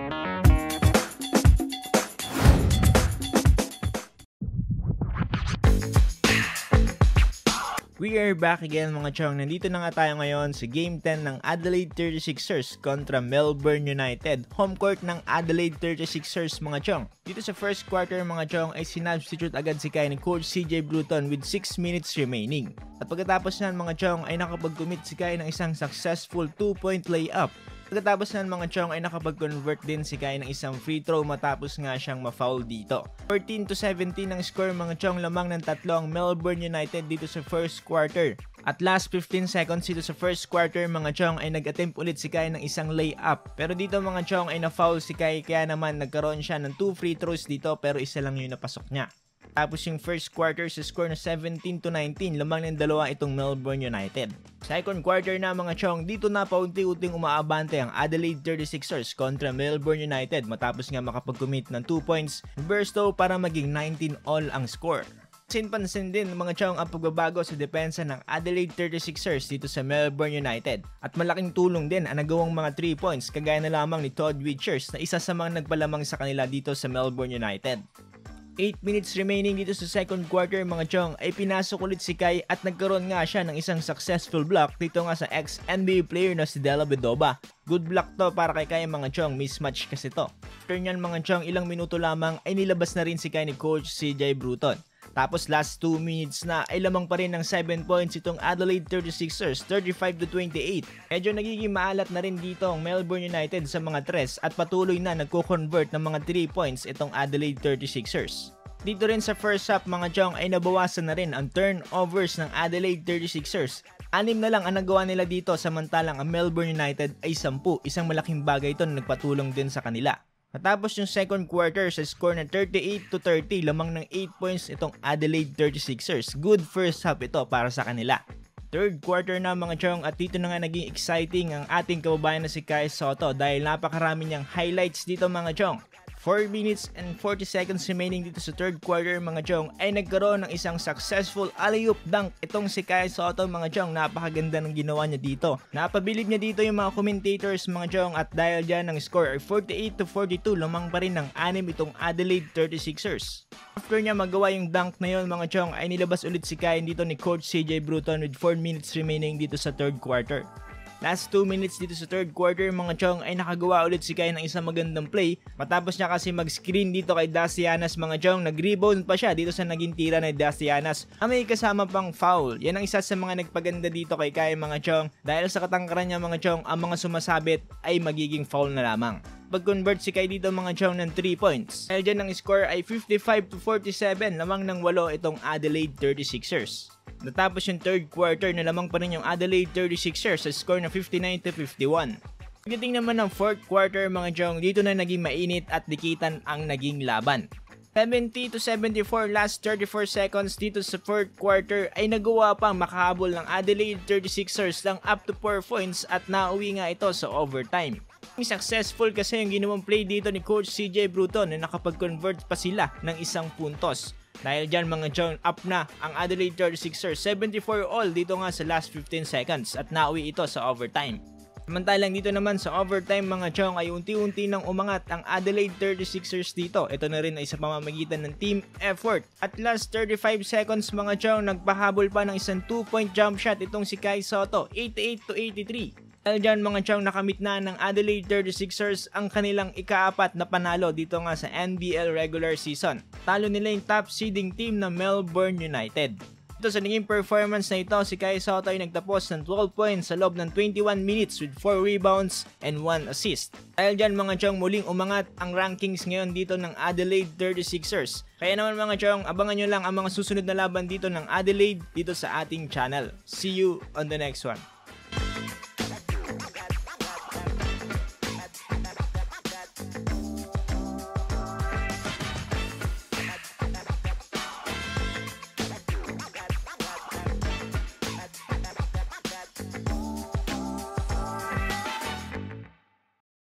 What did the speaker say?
We are back again mga chong. Nandito na nga tayo ngayon sa Game 10 ng Adelaide 36ers kontra Melbourne United. Home court ng Adelaide 36ers mga chong. Dito sa first quarter mga chong ay sinubstitute agad si Kai ni Coach CJ Bruton with 6 minutes remaining. At pagkatapos nan mga chong ay nakapag-commit si Kai ng isang successful 2-point layup. Pagkatapos nan mga chong ay nakapag-convert din si Kai ng isang free throw matapos nga siyang ma-foul dito. 14-17 ang score mga chong, lamang ng tatlo ang Melbourne United dito sa first quarter. At last 15 seconds dito sa first quarter mga chong ay nag-attempt ulit si Kai ng isang layup. Pero dito mga chong ay na-foul si Kai kaya naman nagkaroon siya ng 2 free throws dito pero isa lang yung napasok niya. Tapos yung first quarter sa score na 17-19, lamang ng dalawa itong Melbourne United. Second quarter na mga chong, dito na paunti-unting umaabante ang Adelaide 36ers kontra Melbourne United matapos nga makapag-commit ng 2 points bursto para maging 19-all ang score. Pansin din mga chong ang pagbabago sa depensa ng Adelaide 36ers dito sa Melbourne United. At malaking tulong din ang nagawang mga 3 points kagaya na lamang ni Todd Witchers na isa sa mga nagpalamang sa kanila dito sa Melbourne United. 8 minutes remaining dito sa second quarter mga chong ay pinasok ulit si Kai at nagkaroon nga siya ng isang successful block dito nga sa ex-NBA player na si Della Vedova. Good block to para kay Kai mga chong, mismatch kasi to. After nyan mga chong, ilang minuto lamang ay nilabas na rin si Kai ni Coach CJ Bruton. Tapos last 2 minutes na ay lamang pa rin ng 7 points itong Adelaide 36ers, 35-28. Medyo nagiging maalat na rin dito ang Melbourne United sa mga tres at patuloy na nagko-convert ng mga 3 points itong Adelaide 36ers. Dito rin sa first half mga chong ay nabawasan na rin ang turnovers ng Adelaide 36ers. 6 na lang ang nagawa nila dito samantalang ang Melbourne United ay 10. Isang malaking bagay ito na nagpatulong din sa kanila. Matapos yung second quarter sa score na 38-30, lamang ng 8 points itong Adelaide 36ers. Good first half ito para sa kanila. Third quarter na mga chong at dito na nga naging exciting ang ating kababayan na si Kai Sotto dahil napakarami niyang highlights dito mga chong. 4 minutes and 40 seconds remaining dito sa third quarter mga chong ay nagkaroon ng isang successful alley-oop dunk itong si Kai Sotto mga chong. Napakaganda ng ginawa niya dito. Napabilib niya dito yung mga commentators mga chong at dahil dyan ang score ay 48-42, lamang pa rin ng 6 itong Adelaide 36ers. After niya magawa yung dunk na yun mga chong ay nilabas ulit si Kai dito ni Coach CJ Bruton with 4 minutes remaining dito sa third quarter. Last 2 minutes dito sa third quarter mga chong ay nakagawa ulit si Kai ng isang magandang play. Matapos niya kasi mag-screen dito kay Dacianas mga chong, nag-rebound pa siya dito sa naging tira ni Dacianas. May kasama pang foul. Yan ang isa sa mga nagpaganda dito kay Kai mga chong dahil sa katangkaran niya mga chong ang mga sumasabit ay magiging foul na lamang. Pag-convert si Kai dito mga chong ng 3 points. Dahil dyan ang score ay 55-47, lamang ng 8 itong Adelaide 36ers. Natapos yung third quarter na lamang pa rin yung Adelaide 36ers sa score na 59-51. Pagdating naman ng fourth quarter mga chong, dito na naging mainit at dikitan ang naging laban. 70-74 last 34 seconds dito sa fourth quarter ay nagawa pang makahabol ng Adelaide 36ers lang up to 4 points at nauwi nga ito sa overtime. Successful kasi yung ginawang play dito ni Coach CJ Bruton na nakapag-convert pa sila ng isang puntos. Dahil dyan mga chong, up na ang Adelaide 36ers, 74-all dito nga sa last 15 seconds at nauwi ito sa overtime. Samantalang dito naman sa overtime mga chong ay unti-unti nang umangat ang Adelaide 36ers dito. Ito na rin ay sa pamamagitan ng team effort. At last 35 seconds mga chong, nagpahabol pa ng isang 2-point jump shot itong si Kai Sotto, 88-83. Dahil dyan mga chong, nakamit na ng Adelaide 36ers ang kanilang ika-4 na panalo dito nga sa NBL regular season. Talo nila yung top seeding team na Melbourne United. Ito sa naging performance na ito, si Kai Sotto ay nagtapos ng 12 points sa loob ng 21 minutes with 4 rebounds and 1 assist. Dahil dyan mga chong, muling umangat ang rankings ngayon dito ng Adelaide 36ers. Kaya naman mga chong, abangan nyo lang ang mga susunod na laban dito ng Adelaide dito sa ating channel. See you on the next one.